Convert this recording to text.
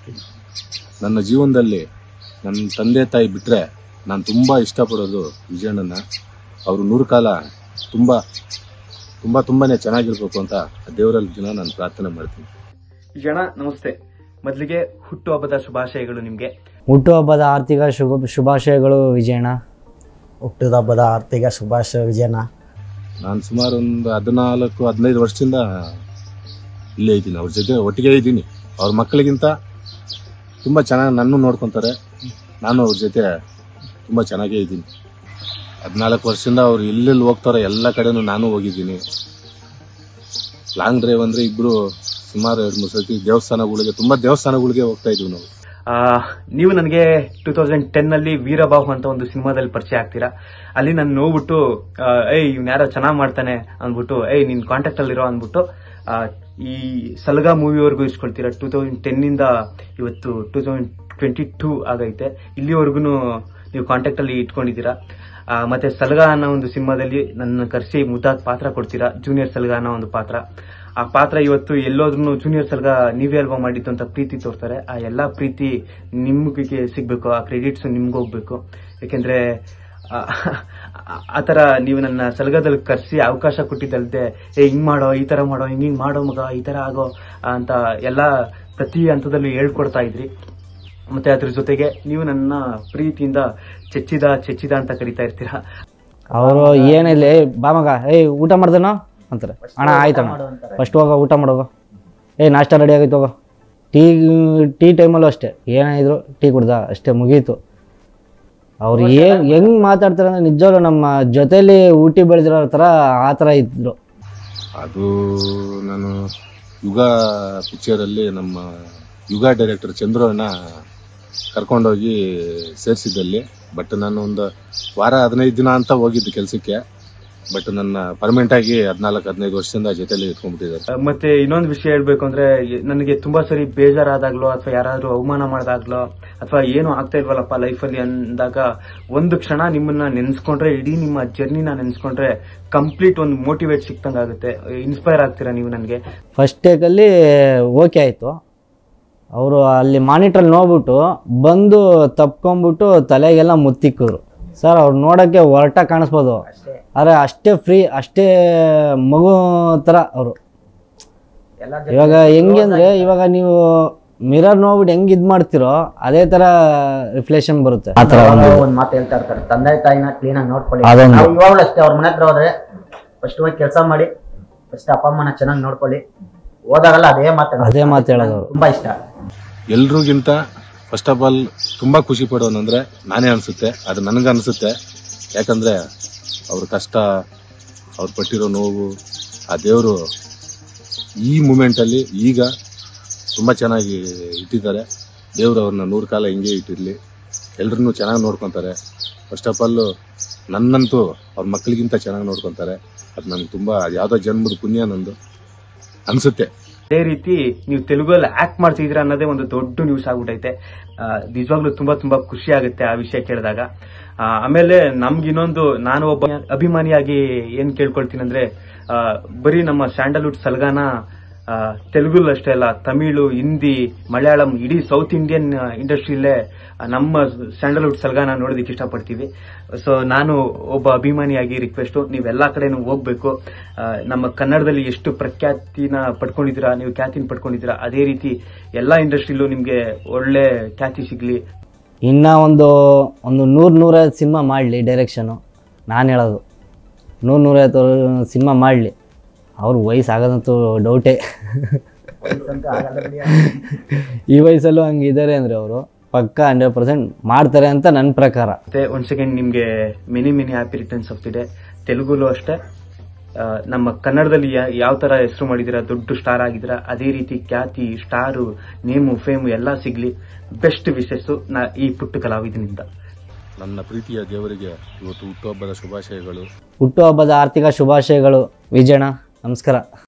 ನನ್ನ ಜೀವನದಲ್ಲಿ ನನ್ನ ತಂದೆ ತಾಯಿ ಬಿಟ್ಟರೆ ನಾನು ತುಂಬ ಇಷ್ಟಪಡೋದು ವಿಜಯಣ್ಣನ. ಅವರು 100 ಕಾಲ ತುಂಬಾನೇ ಚೆನ್ನಾಗಿರ್ಬೇಕು ಅಂತ ದೇವರಲ್ಲಿ ದಿನ ನಾನು ಪ್ರಾರ್ಥನೆ ಮಾಡ್ತೀನಿ. ವಿಜಯಣ್ಣ ನಮಸ್ತೆ. ಮೊದಲಿಗೆ ಹುಟ್ಟುಹಬ್ಬದ ಶುಭಾಶಯಗಳು ನಿಮಗೆ. ಹುಟ್ಟುಹಬ್ಬದ ಆರ್ಥಿಕ ಶುಭಾಶಯಗಳು ವಿಜಯಣ್ಣ. ಹುಟ್ಟುಹಬ್ಬದ ಆರ್ಥಿಕ ಶುಭಾಶಯ ವಿಜಯಣ್ಣ. ನಾನು ಸುಮಾರು ಒಂದು 14-15 ವರ್ಷದಿಂದ ಇಲ್ಲೇ ಇದ್ದೀನಿ, ಅವ್ರ ಜೊತೆ ಒಟ್ಟಿಗೆ ಇದ್ದೀನಿ. ಅವ್ರ ಮಕ್ಕಳಿಗಿಂತ ತುಂಬ ಚೆನ್ನಾಗಿ ನನ್ನ ನೋಡ್ಕೊತಾರೆ, ನಾನು ಅವ್ರ ಜೊತೆ ತುಂಬ ಚೆನ್ನಾಗೇ ಇದ್ದೀನಿ. 14 ವರ್ಷದಿಂದ ಅವ್ರು ಎಲ್ಲೆಲ್ಲಿ ಹೋಗ್ತಾರೆ ಎಲ್ಲ ಕಡೆನೂ ನಾನು ಹೋಗಿದ್ದೀನಿ. ಲಾಂಗ್ ಡ್ರೈವ್ ಅಂದರೆ ಇಬ್ಬರು ಸುಮಾರು 2-3 ಸತಿ ದೇವಸ್ಥಾನಗಳಿಗೆ ಹೋಗ್ತಾ ಇದ್ವಿ ನಾವು. ನೀವು ನನಗೆ 2010 ವೀರಬಾಹು ಅಂತ ಒಂದು ಸಿನಿಮಾದಲ್ಲಿ ಪರಿಚಯ ಆಗ್ತೀರಾ. ಅಲ್ಲಿ ನಾನು ನೋಡ್ಬಿಟ್ಟು ಇವ್ನ ಯಾರೋ ಚೆನ್ನಾಗಿ ಮಾಡ್ತಾನೆ ಅಂದ್ಬಿಟ್ಟು ನಿನ್ ಕಾಂಟ್ಯಾಕ್ಟ್ ಅಲ್ಲಿರೋ ಅಂದ್ಬಿಟ್ಟು ಈ ಸಲಗಾ ಮೂವಿವರೆಗೂ ಇಸ್ಕೊಳ್ತೀರಾ. 2010 ಇವತ್ತು 2022 ಆಗೈತೆ. ಇಲ್ಲಿವರೆಗೂ ನೀವು ಕಾಂಟ್ಯಾಕ್ಟ್ ಅಲ್ಲಿ ಇಟ್ಕೊಂಡಿದ್ದೀರಾ. ಮತ್ತೆ ಸಲಗಾ ಅನ್ನೋ ಒಂದು ಸಿನಿಮಾದಲ್ಲಿ ನನ್ನ ಕರೆಸಿ ಮುದ್ದಾದ ಪಾತ್ರ ಕೊಡ್ತೀರಾ, ಜೂನಿಯರ್ ಸಲಗಾ ಅನ್ನೋ ಒಂದು ಪಾತ್ರ. ಆ ಪಾತ್ರ ಇವತ್ತು ಎಲ್ಲೋದ್ರೂ ಜೂನಿಯರ್ ಸಲಗಾ ನೀವೇ ಅಲ್ವಾ ಮಾಡಿದ್ದು ಅಂತ ಪ್ರೀತಿ ತೋರ್ತಾರೆ. ಆ ಎಲ್ಲಾ ಪ್ರೀತಿ ನಿಮ್ಗೆ ಸಿಗ್ಬೇಕು, ಆ ಕ್ರೆಡಿಟ್ಸ್ ನಿಮ್ಗೆ ಹೋಗ್ಬೇಕು. ಯಾಕೆಂದ್ರೆ ಆತರ ನೀವು ನನ್ನ ಸಲಗಾದಲ್ಲಿ ಕರ್ಸಿ ಅವಕಾಶ ಕೊಟ್ಟಿದ್ದಲ್ದೆ ಹಿಂಗ್ ಮಾಡೋ, ಈ ತರ ಮಾಡೋ, ಹಿಂಗ್ ಮಾಡೋ ಮಗ, ಈ ತರ ಆಗೋ ಅಂತ ಎಲ್ಲಾ ಪ್ರತಿ ಹಂತದಲ್ಲೂ ಹೇಳ್ಕೊಡ್ತಾ ಇದ್ರಿ. ಮತ್ತೆ ಅದ್ರ ಜೊತೆಗೆ ನೀವು ನನ್ನ ಪ್ರೀತಿಯಿಂದ ಚೆಚ್ಚಿದ ಅಂತ ಕರಿತಾ ಇರ್ತೀರಾ. ಅವರು ಏನಿಲ್ಲ, ಬಾ ಮಗ, ಊಟ ಮಾಡ್ದೇನೋ ಅಂತಾರೆ. ಅಣ್ಣ ಆಯ್ತಣ್ಣ, ಫಸ್ಟ್ ಹೋಗೋ ಊಟ ಮಾಡೋಗೋ, ನಾಷ್ಟ ರೆಡಿ ಆಗೈತೆ ಹೋಗೋ. ಟೀ ಟೈಮಲ್ಲೂ ಅಷ್ಟೇ, ಏನಾದ್ರು ಟೀ ಕುಡ್ದ ಅಷ್ಟೇ, ಮುಗೀತು. ಅವ್ರು ಹೆಂಗ್ ಮಾತಾಡ್ತಾರೆ ಅಂದ್ರೆ ನಿಜವಾಗ್ಲೂ ನಮ್ಮ ಜೊತೆಲಿ ಊಟಿ ಬೆಳೆದಿರೋ ಥರ ಆ ಥರ ಇದ್ರು. ಅದು ನಾನು ಯುಗ ಪಿಕ್ಚರಲ್ಲಿ ನಮ್ಮ ಯುಗ ಡೈರೆಕ್ಟರ್ ಚಂದ್ರಣ್ಣ ಕರ್ಕೊಂಡೋಗಿ ಸೇರಿಸಿದ್ದಲ್ಲಿ. ಬಟ್ ನಾನು ಒಂದು ವಾರ 15 ದಿನ ಅಂತ ಹೋಗಿದ್ದು ಕೆಲಸಕ್ಕೆ. ಬಟ್ ನನ್ನ ಪರ್ಮನೆಂಟ್ ಆಗಿ 14-15 ವರ್ಷದಿಂದ ಜೊತೆಲಿ ಇಟ್ಕೊಂಡ್ಬಿಟ್ಟಿದ್ದಾರೆ. ಮತ್ತೆ ಇನ್ನೊಂದು ವಿಷಯ ಹೇಳ್ಬೇಕು ಅಂದ್ರೆ, ನನಗೆ ತುಂಬಾ ಸರಿ ಬೇಜಾರಾದಾಗ್ಲೋ ಅಥವಾ ಯಾರಾದ್ರೂ ಅವಮಾನ ಮಾಡಿದಾಗ್ಲೋ ಅಥವಾ ಏನು ಆಗ್ತಾ ಇಲ್ವಲ್ಲಪ್ಪ ಲೈಫಲ್ಲಿ ಅಂದಾಗ ಒಂದು ಕ್ಷಣ ನಿಮ್ಮನ್ನ ನೆನ್ಸ್ಕೊಂಡ್ರೆ, ಇಡೀ ನಿಮ್ಮ ಜರ್ನಿನ ನೆನ್ಸ್ಕೊಂಡ್ರೆ ಕಂಪ್ಲೀಟ್ ಒಂದು ಮೋಟಿವೇಟ್ ಸಿಕ್ತಂಗಾಗುತ್ತೆ. ಇನ್ಸ್ಪೈರ್ ಆಗ್ತೀರಾ ನೀವು ನನಗೆ. ಫಸ್ಟ್ ಟೇಕಲ್ಲಿ ಓಕೆ ಆಯಿತು. ಅವರು ಅಲ್ಲಿ ಮಾನಿಟ್ರಲ್ಲಿ ನೋಡ್ಬಿಟ್ಟು ಬಂದು ತಪ್ಕೊಂಡ್ಬಿಟ್ಟು ತಲೆಗೆಲ್ಲ ಮುತ್ತಿಕ್ಕರು. ಸರ್ ಅವ್ರು ನೋಡೋಕ್ಕೆ ಹೊರಟ ಕಾಣಿಸ್ಬೋದು, ಆದರೆ ಅಷ್ಟೇ ಫ್ರೀ, ಅಷ್ಟೇ ಮಗು ಥರ ಅವರು. ಇವಾಗ ಹೆಂಗೆ ಅಂದರೆ, ಇವಾಗ ನೀವು ಮಿರರ್ ನೋಡ್ಬಿಟ್ಟು ಹೆಂಗೆ ಇದು ಮಾಡ್ತಿರೋ ಅದೇ ಥರ ರಿಫ್ಲೆಕ್ಷನ್ ಬರುತ್ತೆ. ಆ ಥರ ಒಂದು ಮಾತು ಹೇಳ್ತಾ ಇರ್ತಾರೆ, ತಂದೆ ತಾಯಿನ ಕ್ಲೀನಾಗಿ ನೋಡ್ಕೊಳ್ಳಿ. ನಾವು ಇವಾಗಲೂ ಅಷ್ಟೇ, ಅವ್ರ ಮನೆ ಹತ್ರ ಹೋದ್ರೆ ಫಸ್ಟ್ ಹೋಗಿ ಕೆಲಸ ಮಾಡಿ, ಫಸ್ಟ್ ಅಪ್ಪ ಅಮ್ಮನ ಚೆನ್ನಾಗಿ ನೋಡ್ಕೊಳ್ಳಿ. ಹೋದಾಗಲ್ಲ ಅದೇ ಮಾತು ಹೇಳೋದು ತುಂಬಾ ಇಷ್ಟ. ಎಲ್ರಿಗಿಂತ ಫಸ್ಟ್ ಆಫ್ ಆಲ್ ತುಂಬಾ ಖುಷಿ ಪಡೋನಂದ್ರೆ ನಾನೇ ಅನ್ಸುತ್ತೆ. ಅದು ನನಗೆ ಅನ್ಸುತ್ತೆ. ಯಾಕಂದ್ರೆ ಅವ್ರ ಕಷ್ಟ, ಅವ್ರು ಪಟ್ಟಿರೋ ನೋವು, ಆ ದೇವರು ಈ ಮೂಮೆಂಟಲ್ಲಿ ಈಗ ತುಂಬ ಚೆನ್ನಾಗಿ ಇಟ್ಟಿದ್ದಾರೆ. ದೇವರು ಅವ್ರನ್ನ 100 ಕಾಲ ಹಿಂಗೆ ಇಟ್ಟಿರಲಿ, ಎಲ್ರನ್ನೂ ಚೆನ್ನಾಗಿ ನೋಡ್ಕೊತಾರೆ. ಫಸ್ಟ್ ಆಫ್ ಆಲ್ ನನ್ನಂತೂ ಅವ್ರ ಮಕ್ಕಳಿಗಿಂತ ಚೆನ್ನಾಗಿ ನೋಡ್ಕೊತಾರೆ. ಅದು ನನಗೆ ತುಂಬ ಯಾವುದೋ ಜನ್ಮದ ಪುಣ್ಯ ನಂದು ಅನ್ಸುತ್ತೆ. ಅದೇ ರೀತಿ ನೀವು ತೆಲುಗಲ್ಲಿ ಆಕ್ಟ್ ಮಾಡ್ತಿದ್ದೀರಾ ಅನ್ನೋದೇ ಒಂದು ದೊಡ್ಡ ನ್ಯೂಸ್ ಆಗ್ಬಿಟ್ಟೈತೆ. ನಿಜವಾಗ್ಲೂ ತುಂಬಾ ಖುಷಿ ಆಗುತ್ತೆ ಆ ವಿಷಯ ಕೇಳಿದಾಗ. ಆಮೇಲೆ ನಮ್ಗಿನ್ನೊಂದು, ನಾನು ಒಬ್ಬ ಅಭಿಮಾನಿಯಾಗಿ ಏನ್ ಕೇಳ್ಕೊಳ್ತೀನಿ ಅಂದ್ರೆ, ಬರೀ ನಮ್ಮ ಸ್ಯಾಂಡಲ್ವುಡ್ ಸಲಗಾನ ತೆಲುಗು ಅಷ್ಟೇ ಅಲ್ಲ, ತಮಿಳು, ಹಿಂದಿ, ಮಲಯಾಳಂ, ಇಡೀ ಸೌತ್ ಇಂಡಿಯನ್ ಇಂಡಸ್ಟ್ರಿಯಲ್ಲೇ ನಮ್ಮ ಸ್ಯಾಂಡಲ್ವುಡ್ ಸಲಗಾನ ನೋಡೋದಕ್ಕೆ ಇಷ್ಟಪಡ್ತೀವಿ. ಸೊ ನಾನು ಒಬ್ಬ ಅಭಿಮಾನಿಯಾಗಿ ರಿಕ್ವೆಸ್ಟ್, ನೀವೆಲ್ಲಾ ಕಡೆನೂ ಹೋಗ್ಬೇಕು. ನಮ್ಮ ಕನ್ನಡದಲ್ಲಿ ಎಷ್ಟು ಪ್ರಖ್ಯಾತಿನ ಪಡ್ಕೊಂಡಿದ್ದೀರಾ, ನೀವು ಖ್ಯಾತಿನ ಪಡ್ಕೊಂಡಿದ್ದೀರಾ, ಅದೇ ರೀತಿ ಎಲ್ಲಾ ಇಂಡಸ್ಟ್ರಿಲೂ ನಿಮ್ಗೆ ಒಳ್ಳೆ ಖ್ಯಾತಿ ಸಿಗ್ಲಿ. ಇನ್ನ ಒಂದು 100-150 ಸಿನಿಮಾ ಮಾಡಲಿ ಡೈರೆಕ್ಷನು. ನಾನು ಹೇಳೋದು 100-150 ಸಿನಿಮಾ ಮಾಡಲಿ. ಅವ್ರ ವಯಸ್ಸಾಗೋದಂತೂ ಡೌಟೇ. ಈ ವಯಸ್ಸಲ್ಲೂ ಹಂಗಿದ್ದಾರೆ ಅಂದರೆ ಅವರು ಪಕ್ಕ 100% ಮಾಡ್ತಾರೆ ಅಂತ ನನ್ನ ಪ್ರಕಾರ. ಮತ್ತೆ ಒಂದ್ ಸೆಕೆಂಡ್, ನಿಮ್ಗೆ many happy returns of the day. ತೆಲುಗುಲು ಅಷ್ಟೇ, ನಮ್ಮ ಕನ್ನಡದಲ್ಲಿ ಯಾವ ತರ ಹೆಸರು ಮಾಡಿದಿರಾ, ದೊಡ್ಡ ಸ್ಟಾರ್ ಆಗಿದ್ದೀರಾ, ಅದೇ ರೀತಿ ಖ್ಯಾತಿ, ಸ್ಟಾರು, ನೇಮು, ಫೇಮು ಎಲ್ಲ ಸಿಗ್ಲಿ. ಬೆಸ್ಟ್ ವಿಶಸ್ ಈ ಪುಟ್ಟ ಕಲಾವಿದನಿಂದ. ನನ್ನ ಪ್ರೀತಿಯ ದೇವರಿಗೆ ಇವತ್ತು ಹುಟ್ಟುಹಬ್ಬದ ಶುಭಾಶಯಗಳು. ಹುಟ್ಟುಹಬ್ಬದ ಆರ್ಥಿಕ ಶುಭಾಶಯಗಳು ವಿಜಯಣ್ಣ. ನಮಸ್ಕಾರ.